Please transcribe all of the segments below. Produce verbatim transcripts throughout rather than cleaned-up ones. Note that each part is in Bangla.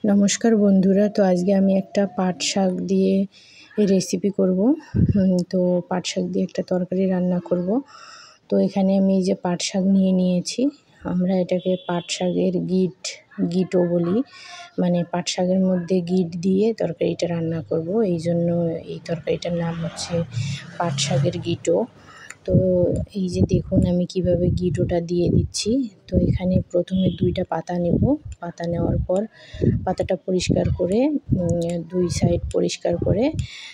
নমস্কার বন্ধুরা, তো আজকে আমি একটা পাট শাক দিয়ে রেসিপি করব। তো পাট শাক দিয়ে একটা তরকারি রান্না করব। তো এখানে আমি এই যে পাট শাক নিয়ে নিয়েছি। আমরা এটাকে পাট শাকের গিট গিটও বলি, মানে পাট শাকের মধ্যে গিট দিয়ে তরকারিটা রান্না করব। এই জন্য এই তরকারিটার নাম হচ্ছে পাট শাকের গিটো। তো এই যে দেখুন আমি কিভাবে গিটোটা দিয়ে দিচ্ছি। তো এখানে প্রথমে দুইটা পাতা নেব। পাতা নেওয়ার পর পাতাটা পরিষ্কার করে দুই সাইড পরিষ্কার করে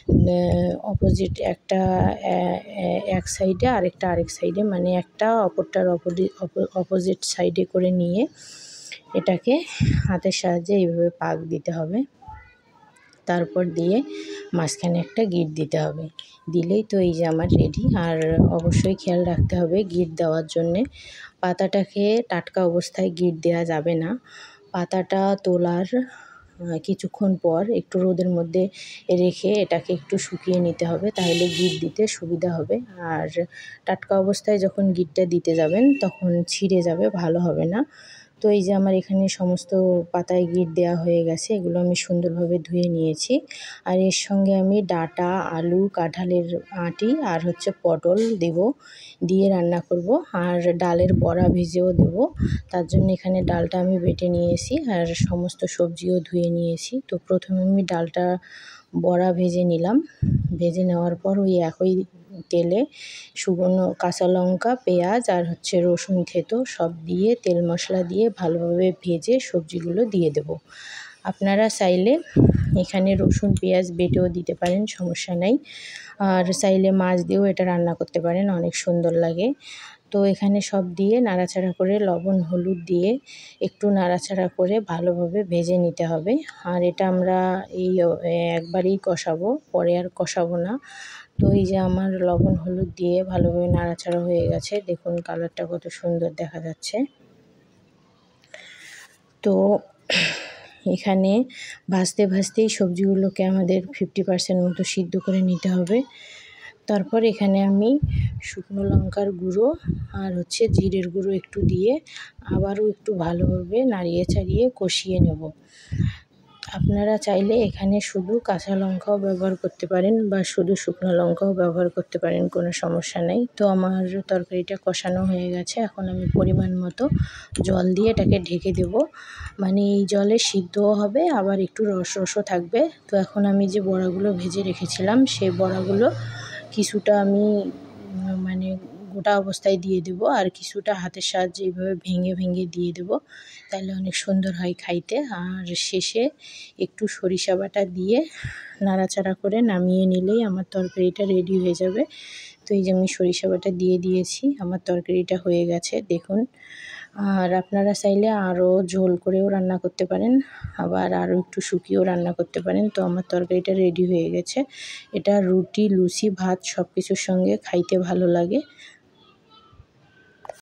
অপোজিট একটা এক সাইডে আরেকটা আরেক সাইডে, মানে একটা অপরটার অপোজিট সাইডে করে নিয়ে এটাকে হাতের সাহায্যে এইভাবে পাক দিতে হবে। তারপর দিয়ে মাঝখানে একটা গিট দিতে হবে। দিলেই তো এই যে আমার রেডি। আর অবশ্যই খেয়াল রাখতে হবে গিট দেওয়ার জন্যে পাতাটাকে টাটকা অবস্থায় গিট দেওয়া যাবে না। পাতাটা তোলার কিছুক্ষণ পর একটু রোদের মধ্যে রেখে এটাকে একটু শুকিয়ে নিতে হবে, তাহলে গিট দিতে সুবিধা হবে। আর টাটকা অবস্থায় যখন গিটটা দিতে যাবেন তখন ছিঁড়ে যাবে, ভালো হবে না। তো এই যে আমার এখানে সমস্ত পাতায় গিট দেওয়া হয়ে গেছে, এগুলো আমি সুন্দরভাবে ধুয়ে নিয়েছি। আর এর সঙ্গে আমি ডাঁটা, আলু, কাঁঠালের আঁটি আর হচ্ছে পটল দেব, দিয়ে রান্না করব। আর ডালের বড়া ভেজেও দেব। তার জন্য এখানে ডালটা আমি বেটে নিয়েছি আর সমস্ত সবজিও ধুয়ে নিয়েছি। তো প্রথমে আমি ডালটা বড়া ভেজে নিলাম। ভেজে নেওয়ার পর ওই একই তেলে শুকনো কাঁচা লঙ্কা, পেঁয়াজ আর হচ্ছে রসুন থেতো সব দিয়ে তেল মশলা দিয়ে ভালোভাবে ভেজে সবজিগুলো দিয়ে দেব। আপনারা চাইলে এখানে রসুন পেঁয়াজ বেটেও দিতে পারেন, সমস্যা নাই। আর চাইলে মাছ দিয়েও এটা রান্না করতে পারেন, অনেক সুন্দর লাগে। তো এখানে সব দিয়ে নাড়াচাড়া করে লবণ হলুদ দিয়ে একটু নাড়াচাড়া করে ভালোভাবে ভেজে নিতে হবে। আর এটা আমরা এই একবারেই কষাবো, পরে আর কষাবো না। তো এই যে আমার লবণ হলুদ দিয়ে ভালোভাবে নাড়াচাড়া হয়ে গেছে, দেখুন কালারটা কত সুন্দর দেখা যাচ্ছে। তো এখানে ভাজতে ভাজতেই সবজিগুলোকে আমাদের ফিফটি পার্সেন্ট মতো সিদ্ধ করে নিতে হবে। তারপর এখানে আমি শুকনো লঙ্কার গুঁড়ো আর হচ্ছে জিরের গুঁড়ো একটু দিয়ে আবারও একটু ভালোভাবে নাড়িয়ে চাড়িয়ে কষিয়ে নেব। আপনারা চাইলে এখানে শুধু কাঁচা লঙ্কাও ব্যবহার করতে পারেন বা শুধু শুকনো লঙ্কাও ব্যবহার করতে পারেন, কোনো সমস্যা নেই। তো আমার তরকারিটা কষানো হয়ে গেছে, এখন আমি পরিমাণ মতো জল দিয়ে এটাকে ঢেকে দেব। মানে এই জলে সিদ্ধও হবে আবার একটু রস রসও থাকবে। তো এখন আমি যে বড়াগুলো ভেজে রেখেছিলাম সেই বড়াগুলো কিছুটা আমি মানে গোটা অবস্থায় দিয়ে দেব, আর কিছুটা হাতের সাহায্যে এইভাবে ভেঙে ভেঙে দিয়ে দেব, তাহলে অনেক সুন্দর হয় খাইতে। আর শেষে একটু সরিষা বাটা দিয়ে নাড়াচাড়া করে নামিয়ে নিলেই আমার তরকারিটা রেডি হয়ে যাবে। তো এই যে আমি সরিষা বাটা দিয়ে দিয়েছি, আমার তরকারিটা হয়ে গেছে দেখুন। আর আপনারা চাইলে আরও ঝোল করেও রান্না করতে পারেন, আবার আরও একটু শুকিয়েও রান্না করতে পারেন। তো আমার তরকারিটা রেডি হয়ে গেছে। এটা রুটি, লুচি, ভাত সব কিছুর সঙ্গে খাইতে ভালো লাগে।